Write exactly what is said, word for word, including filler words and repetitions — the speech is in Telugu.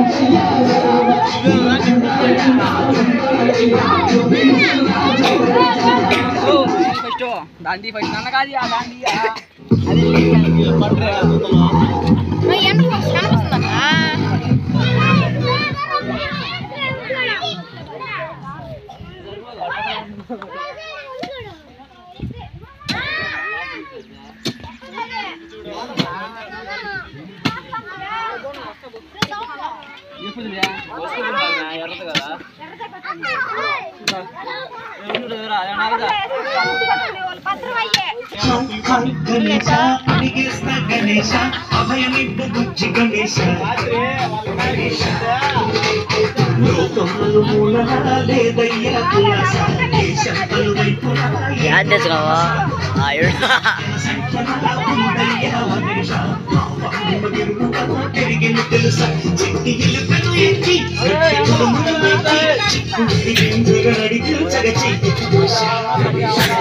ఫస్ట్ దాంది ఫస్ట్ అన్న కాదు దాంది గణేశ అడిగేస్త గణేశ అభయమిప్పు బుజ్జి గణేశ లోకములు మూలన లేదయ్యా కులాస దేశం పలువైపున తిరిగిను తెలుసా చెట్టి ఇలుకను ఎక్కి చిక్కుడి అడిగి చగచి